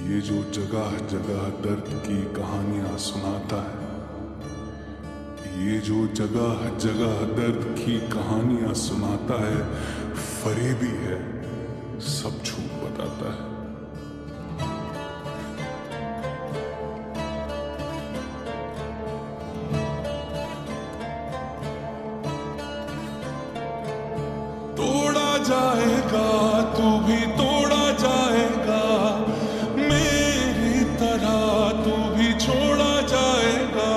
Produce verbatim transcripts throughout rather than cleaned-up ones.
ये जो जगह जगह दर्द की कहानियां सुनाता है, ये जो जगह जगह दर्द की कहानियां सुनाता है, फरेबी है, सब झूठ बताता है। तोड़ा जाएगा तू भी तोड़ा जाएगा, मेरी तरह तू भी छोड़ा जाएगा।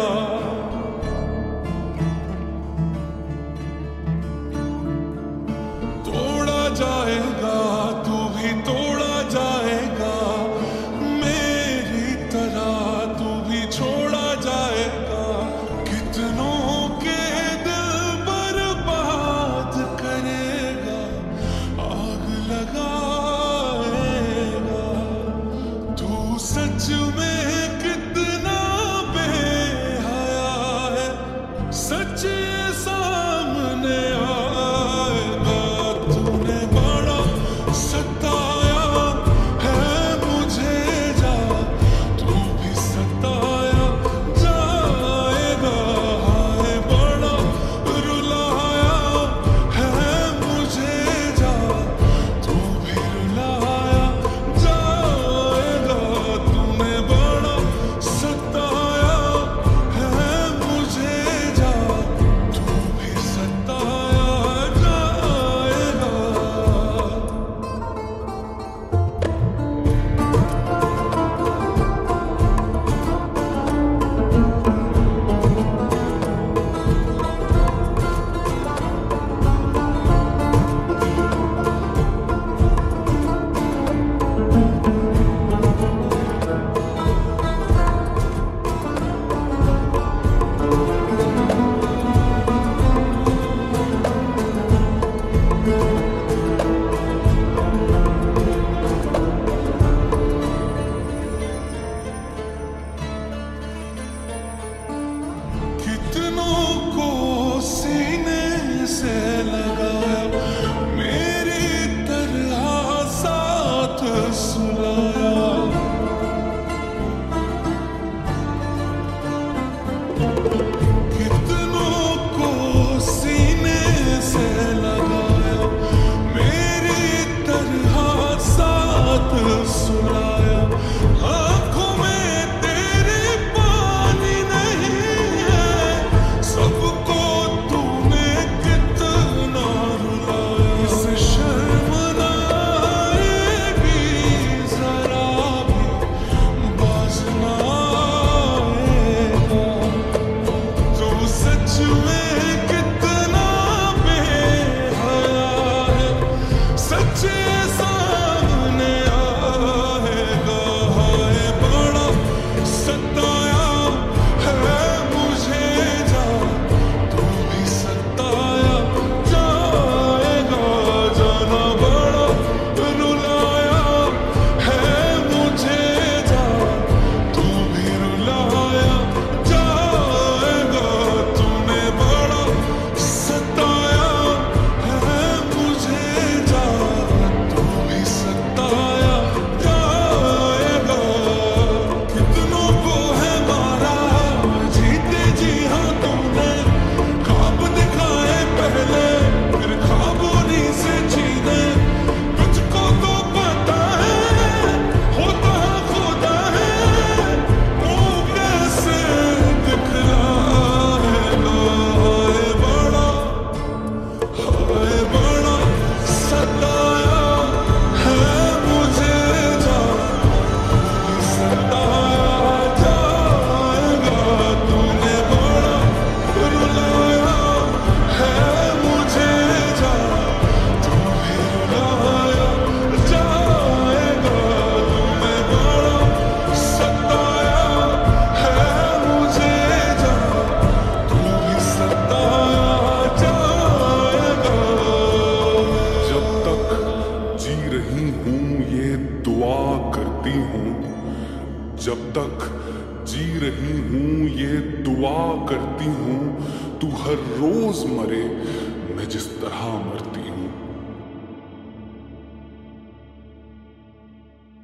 तोड़ा जाएगा तू भी तोड़ा जाएगा, मेरी तरह तू भी छोड़ा जाएगा। कितनों के दिल बर्बाद करेगा, आग लगाएगा। तू सच में कितना बेहया है, सच सामने आएगा। तूने बड़ा सताया है मुझे, जा तू भी सताया जाएगा। हाय बड़ा रुलाया है मुझे, जा तू भी रुलाया जाएगा। तूने बड़ा सताया है मुझे, जा तू भी सताया जाएगा। कितनों को सीने से लगाया, मेरी तरह साथ सुलाया। कितनों को सीने से लगाया, मेरी तरह साथ सुलाया। आँखों में तेरे पानी नहीं है, सबको तूने कितना रुलाया। इस शर्म ना आएगी जरा भी, बाज ना आएगा। तू सच में कितना बेहया है, सच सामने आएगा। हाय बड़ा सताया है मुझे, जा तू भी सताया जाएगा। जाना बड़ा रुलाया है मुझे, जा तू भी रुलाया जाएगा। तूने बड़ा सताया है मुझे, जा तू भी सताया जाएगा। कितनों को है मारा जीते जी हाँ तूने, ख्वाब दिखाए पहले फिर ख्वाबों से जीने। तुझको तो पता है होता खुदा है, वो कैसे दिखलाएगा। हाय बड़ा हाय बड़ा सताया है मुझे, जा तू भी सताया जाएगा। तूने बड़ा रुलाया है मुझे, जा तू भी रुलाया जाएगा। तूने बड़ा सताया है मुझे, जा तू भी सताया जाएगा। जब तक जी रही हूँ ये दुआ करती हूँ, जब तक जी रही हूँ ये दुआ करती हूँ। तू हर रोज मरे मैं जिस तरह मरती